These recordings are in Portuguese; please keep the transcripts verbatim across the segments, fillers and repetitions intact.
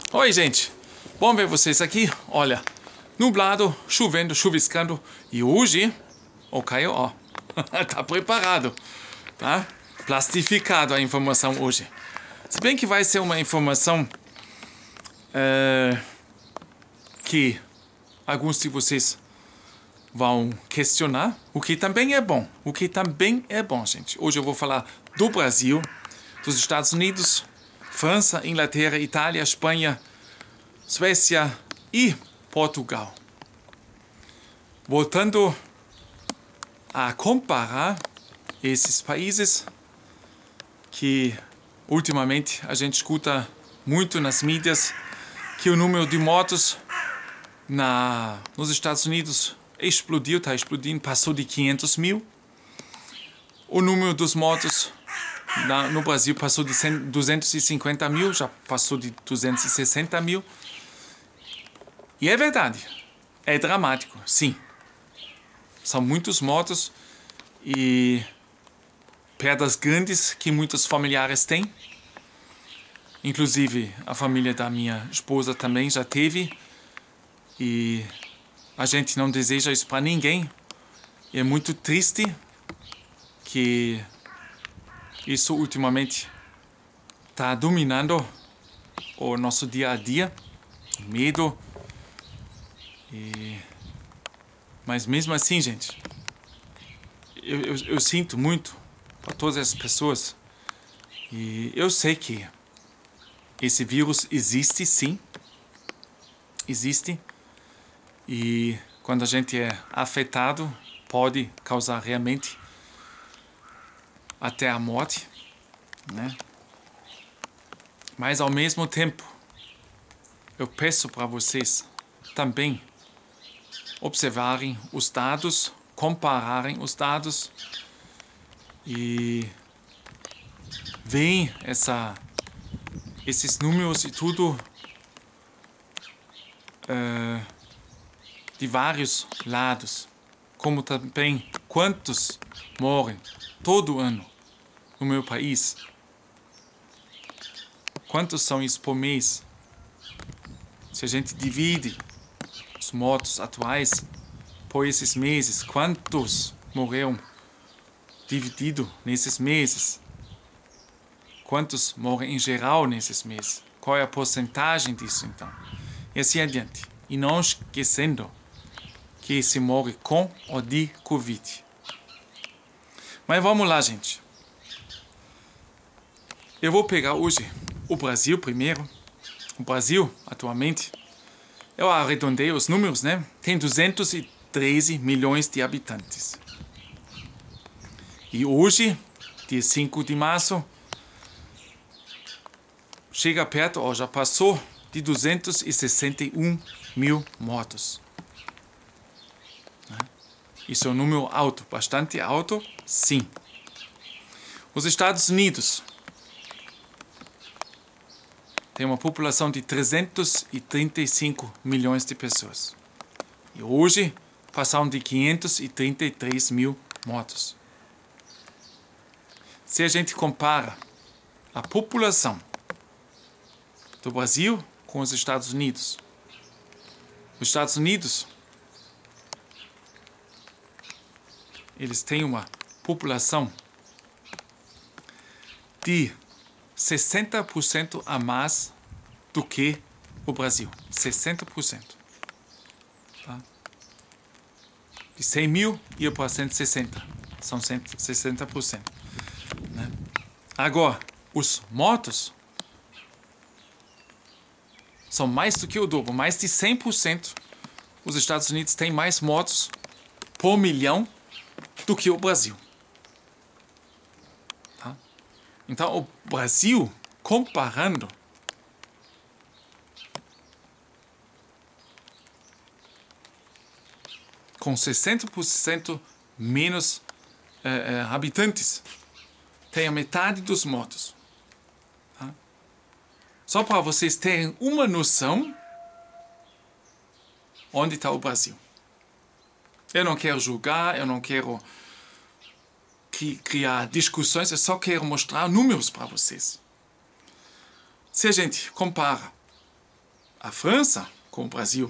Oi, gente. Bom ver vocês aqui. Olha, nublado, chovendo, chuviscando. E hoje, o Caio, ó, tá preparado, tá? Plastificado a informação hoje. Se bem que vai ser uma informação é, que alguns de vocês vão questionar, o que também é bom. O que também é bom, gente. Hoje eu vou falar do Brasil, dos Estados Unidos, França, Inglaterra, Itália, Espanha, Suécia e Portugal. Voltando a comparar esses países que ultimamente a gente escuta muito nas mídias que o número de mortos na, nos Estados Unidos explodiu, está explodindo, passou de quinhentos mil. O número dos mortos na, no Brasil passou de duzentos e cinquenta mil, já passou de duzentos e sessenta mil. E é verdade, é dramático, sim. São muitos mortos e perdas grandes que muitos familiares têm. Inclusive, a família da minha esposa também já teve. E a gente não deseja isso para ninguém. E é muito triste que isso ultimamente está dominando o nosso dia a dia. Medo. E... Mas mesmo assim, gente, eu, eu, eu sinto muito para todas as pessoas. E eu sei que esse vírus existe, sim. Existe. E quando a gente é afetado, pode causar realmente até a morte, né? Mas ao mesmo tempo, eu peço para vocês também observarem os dados, compararem os dados e veem essa, esses números e tudo uh, de vários lados, como também quantos morrem todo ano no meu país, quantos são isso por mês. Se a gente divide os mortos atuais por esses meses, quantos morreram dividido nesses meses? Quantos morrem em geral nesses meses? Qual é a porcentagem disso, então? E assim adiante. E não esquecendo que se morre com ou de Covid. Mas vamos lá, gente. Eu vou pegar hoje o Brasil primeiro. O Brasil, atualmente, eu arredondei os números, né? Tem duzentos e treze milhões de habitantes. E hoje, dia cinco de março, chega perto, ó, já passou de duzentos e sessenta e um mil mortos. Isso é um número alto, bastante alto, sim. Os Estados Unidos tem uma população de trezentos e trinta e cinco milhões de pessoas. E hoje passaram de quinhentos e trinta e três mil mortos. Se a gente compara a população do Brasil com os Estados Unidos, os Estados Unidos, eles têm uma população de sessenta por cento a mais do que o Brasil. sessenta por cento. Tá? De cem mil ia para cento e sessenta. São sessenta por cento. Né? Agora, os mortos são mais do que o dobro. Mais de cem por cento. Os Estados Unidos têm mais mortos por milhão do que o Brasil. Tá? Então, o Brasil, comparando, com sessenta por cento menos eh, eh, habitantes, tem a metade dos mortos. Tá? Só para vocês terem uma noção onde está o Brasil. Eu não quero julgar, eu não quero criar discussões, eu só quero mostrar números para vocês. Se a gente compara a França com o Brasil.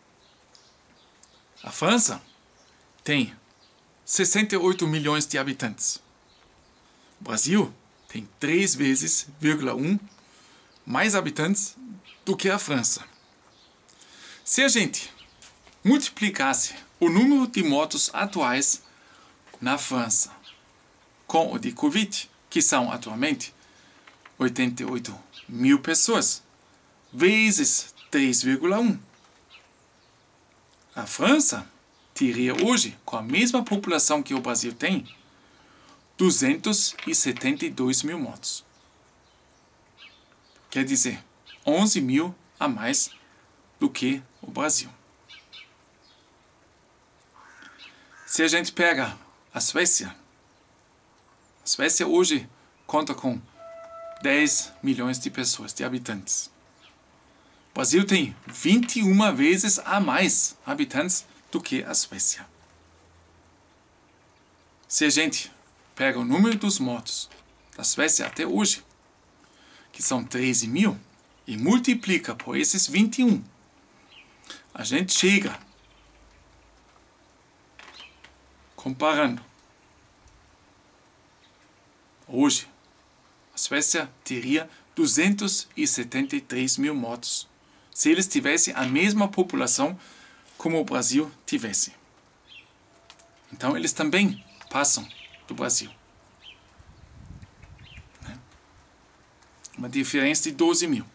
A França tem sessenta e oito milhões de habitantes. O Brasil tem três vezes, vírgula um, mais habitantes do que a França. Se a gente multiplicasse o número de mortos atuais na França com o de Covid, que são atualmente oitenta e oito mil pessoas, vezes três vírgula um, a França teria hoje, com a mesma população que o Brasil tem, duzentos e setenta e dois mil mortos. Quer dizer, onze mil a mais do que o Brasil. Se a gente pega a Suécia, a Suécia hoje conta com dez milhões de pessoas, de habitantes. O Brasil tem vinte e uma vezes a mais habitantes do que a Suécia. Se a gente pega o número dos mortos da Suécia até hoje, que são treze mil, e multiplica por esses vinte e um, a gente chega, comparando, hoje, a Suécia teria duzentos e setenta e três mil mortos, se eles tivessem a mesma população como o Brasil tivesse. Então eles também passam do Brasil. Né? Uma diferença de doze mil.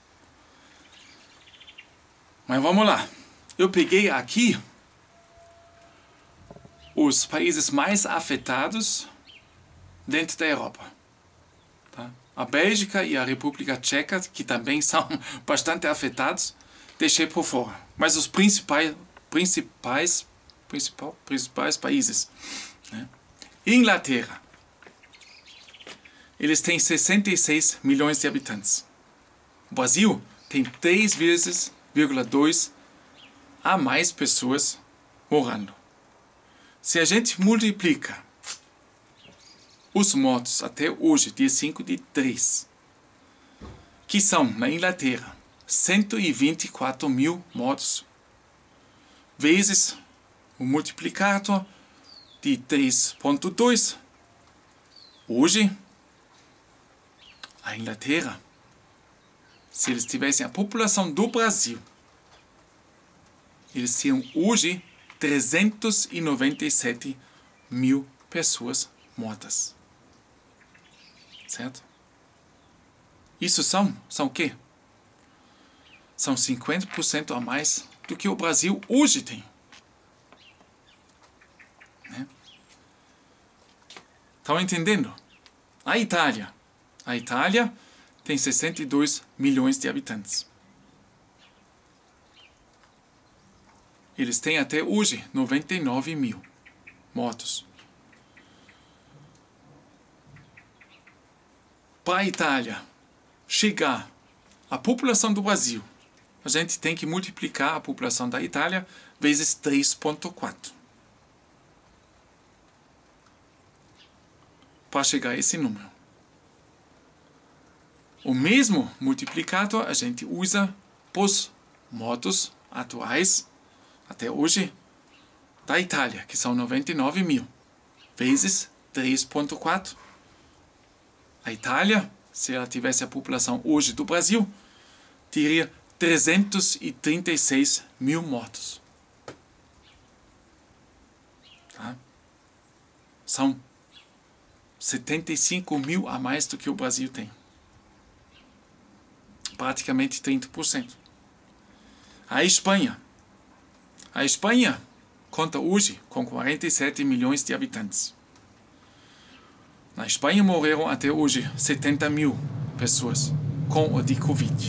Mas vamos lá. Eu peguei aqui os países mais afetados dentro da Europa. Tá? A Bélgica e a República Tcheca, que também são bastante afetados, deixei por fora. Mas os principais, principais, principal, principais países. Né? Inglaterra. Eles têm sessenta e seis milhões de habitantes. O Brasil tem três vezes, vírgula dois, a mais pessoas morando. Se a gente multiplica os mortos até hoje, dia cinco de três, que são, na Inglaterra, cento e vinte e quatro mil mortos, vezes o multiplicador de três vírgula dois, hoje, a Inglaterra, se eles tivessem a população do Brasil, eles tinham hoje trezentos e noventa e sete mil pessoas mortas. Certo? Isso são, são o quê? São cinquenta por cento a mais do que o Brasil hoje tem. Né? Estão entendendo? A Itália. A Itália tem sessenta e dois milhões de habitantes. Eles têm até hoje noventa e nove mil mortos. Para a Itália chegar à população do Brasil, a gente tem que multiplicar a população da Itália vezes três vírgula quatro. Para chegar a esse número. O mesmo multiplicador a gente usa para os mortos atuais, até hoje, da Itália, que são noventa e nove mil, vezes três vírgula quatro. A Itália, se ela tivesse a população hoje do Brasil, teria trezentos e trinta e seis mil mortos. Tá? São setenta e cinco mil a mais do que o Brasil tem. Praticamente trinta por cento. A Espanha. A Espanha conta hoje com quarenta e sete milhões de habitantes. Na Espanha morreram até hoje setenta mil pessoas com o de Covid.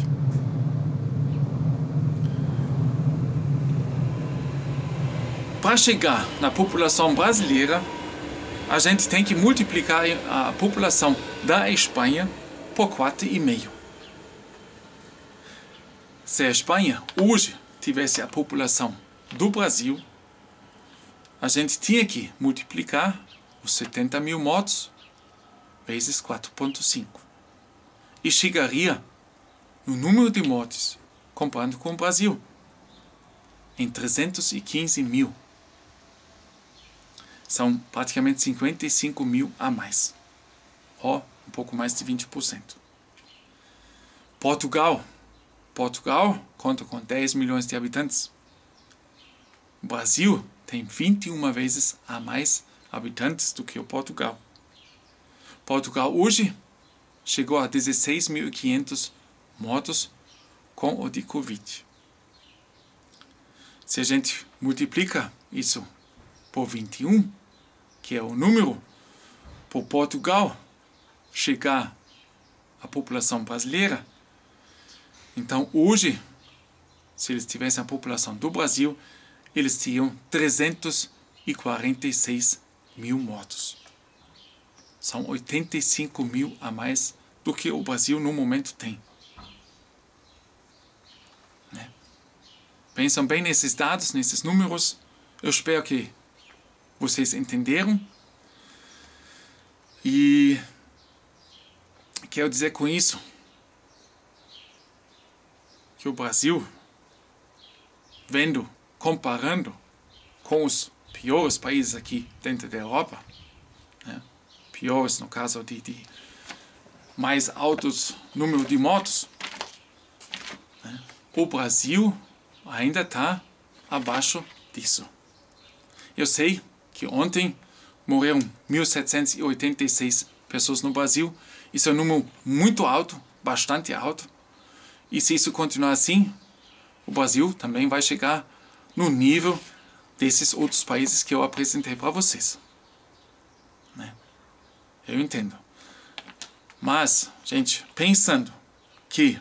Para chegar na população brasileira, a gente tem que multiplicar a população da Espanha por quatro vírgula cinco. Se a Espanha hoje tivesse a população do Brasil, a gente tinha que multiplicar os setenta mil mortos vezes quatro vírgula cinco. E chegaria no número de mortes comparando com o Brasil, em trezentos e quinze mil. São praticamente cinquenta e cinco mil a mais. Ó, um pouco mais de vinte por cento. Portugal. Portugal conta com dez milhões de habitantes. O Brasil tem vinte e uma vezes a mais habitantes do que o Portugal. Portugal hoje chegou a dezesseis mil e quinhentos mortos com o de Covid. Se a gente multiplica isso por vinte e um, que é o número, por Portugal chegar à população brasileira, então hoje, se eles tivessem a população do Brasil, eles tinham trezentos e quarenta e seis mil mortos. São oitenta e cinco mil a mais do que o Brasil no momento tem. Né? Pensam bem nesses dados, nesses números. Eu espero que vocês entenderam. E quero dizer com isso que o Brasil, vendo, comparando com os piores países aqui dentro da Europa, né? Piores no caso de, de mais altos número de mortos, né? O Brasil ainda está abaixo disso. Eu sei que ontem morreram mil setecentos e oitenta e seis pessoas no Brasil. Isso é um número muito alto, bastante alto. E se isso continuar assim, o Brasil também vai chegar no nível desses outros países que eu apresentei para vocês. Né? Eu entendo. Mas, gente, pensando que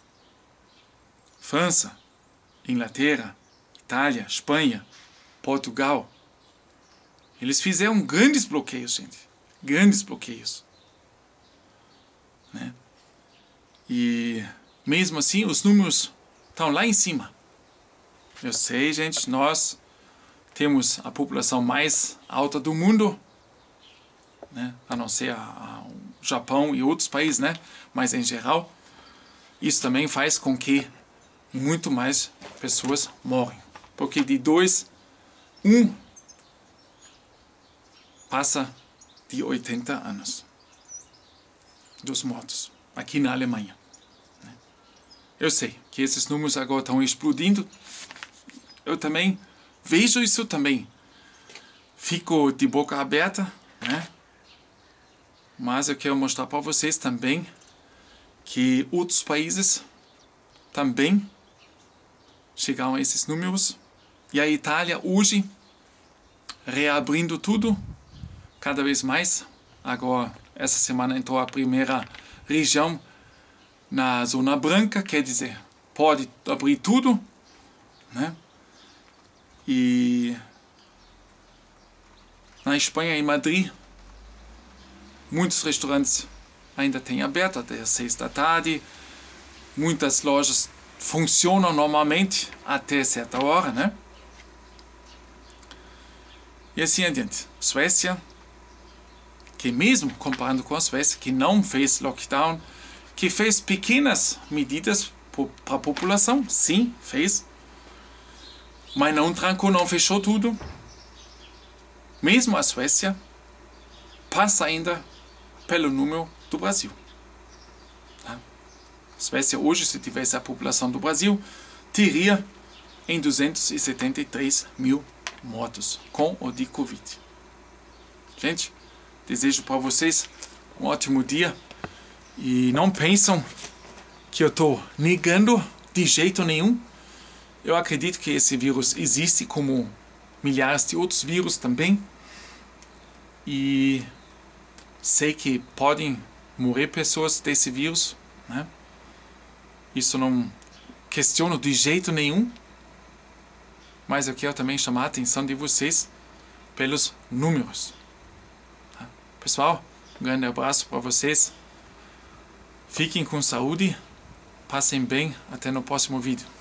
França, Inglaterra, Itália, Espanha, Portugal, eles fizeram grandes bloqueios, gente. Grandes bloqueios. Né? E mesmo assim, os números estão lá em cima. Eu sei, gente, nós temos a população mais alta do mundo, né? A não ser a, a, o Japão e outros países, né? Mas em geral, isso também faz com que muito mais pessoas morrem. Porque de dois, um passa de oitenta anos dos mortos aqui na Alemanha. Eu sei que esses números agora estão explodindo. Eu também vejo isso também. Fico de boca aberta, né? Mas eu quero mostrar para vocês também que outros países também chegaram a esses números. E a Itália hoje reabrindo tudo cada vez mais. Agora, essa semana entrou a primeira região na zona branca, quer dizer, pode abrir tudo, né? E na Espanha, em Madrid, muitos restaurantes ainda têm aberto até às seis da tarde, muitas lojas funcionam normalmente até certa hora, né? E assim adiante. Suécia, que mesmo comparando com a Suécia, que não fez lockdown, que fez pequenas medidas para a população, sim, fez, mas não trancou, não fechou tudo. Mesmo a Suécia passa ainda pelo número do Brasil. Tá? A Suécia hoje, se tivesse a população do Brasil, teria em duzentos e setenta e três mil mortos com o de Covid. Gente, desejo para vocês um ótimo dia. E não pensam que eu estou negando de jeito nenhum. Eu acredito que esse vírus existe como milhares de outros vírus também. E sei que podem morrer pessoas desse vírus, né? Isso não questiono de jeito nenhum. Mas eu quero também chamar a atenção de vocês pelos números. Tá? Pessoal, um grande abraço para vocês. Fiquem com saúde, passem bem, até no próximo vídeo.